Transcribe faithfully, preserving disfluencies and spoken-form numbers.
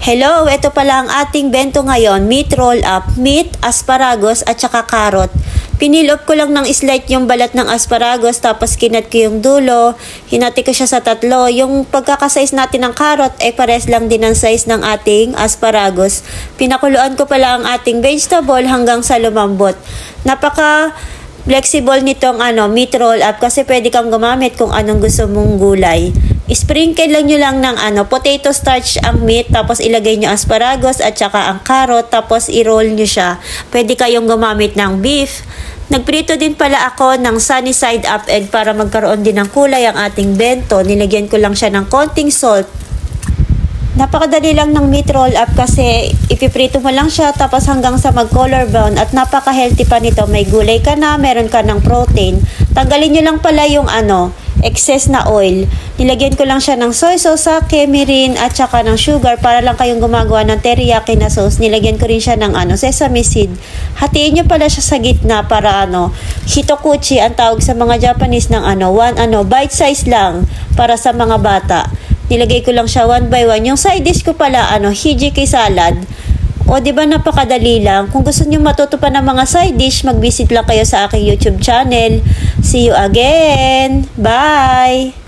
Hello, ito pala ang ating bento ngayon, meat roll up, meat, asparagus at saka carrot. Pinilop ko lang ng slight yung balat ng asparagus tapos kinat ko yung dulo, hinati ko siya sa tatlo. Yung pagkakasize natin ng carrot ay pares lang din ang size ng ating asparagus. Pinakuluan ko pala ang ating vegetable hanggang sa lumambot. Napaka flexible nitong ano, meat roll up kasi pwede kang gumamit kung anong gusto mong gulay. Sprinkle lang nyo lang ng ano, potato starch ang meat, tapos ilagay nyo asparagus at saka ang carrot, tapos i-roll nyo siya. Pwede kayong gumamit ng beef. Nagprito din pala ako ng sunny side up egg para magkaroon din ng kulay ang ating bento. Nilagyan ko lang siya ng konting salt. Napakadali lang ng meat roll up kasi ipiprito mo lang siya tapos hanggang sa mag-color brown at napaka-healthy pa nito. May gulay ka na, meron ka ng protein. Tanggalin nyo lang pala yung ano, excess na oil. Nilagyan ko lang siya ng soy sauce, sake, mirin at saka ng sugar para lang kayong gumagawa ng teriyaki na sauce. Nilagyan ko rin siya ng ano, sesame seed. Hatiin nyo pala siya sa gitna para ano, hitokuchi ang tawag sa mga Japanese ng ano, one ano, bite size lang para sa mga bata. Nilagay ko lang siya one by one. Yung side dish ko pala, ano, hijiki salad. O, di ba napakadali lang? Kung gusto niyo matuto pa ng mga side dish, mag-visit lang kayo sa aking YouTube channel. See you again! Bye!